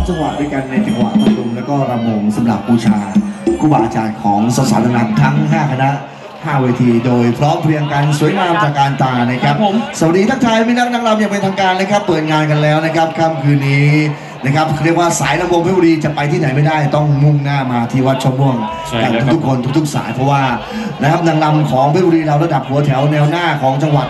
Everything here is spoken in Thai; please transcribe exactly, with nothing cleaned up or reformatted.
จังหวะด้วยกันในจังหวะตะลุมแล้วก็ระมงสำหรับบูชาครูบาอาจารย์ของสสารนักทั้งห้าคณะห้าเวทีโดยพร้อมเพรียงกันสวยงามจากการตานะครับสวัสดีทักทายมิตรนักรำอย่างเป็นทางการนะครับเปิดงานกันแล้วนะครับค่ำคืนนี้นะครับเรียกว่าสายลำวงเพชรบุรีจะไปที่ไหนไม่ได้ต้องมุ่งหน้ามาที่วัดชมม่วงกันทุกๆคนทุกๆสายเพราะว่านะครับนางรำของเพชรบุรีเราระดับหัวแถวแนวหน้าของจังหวัด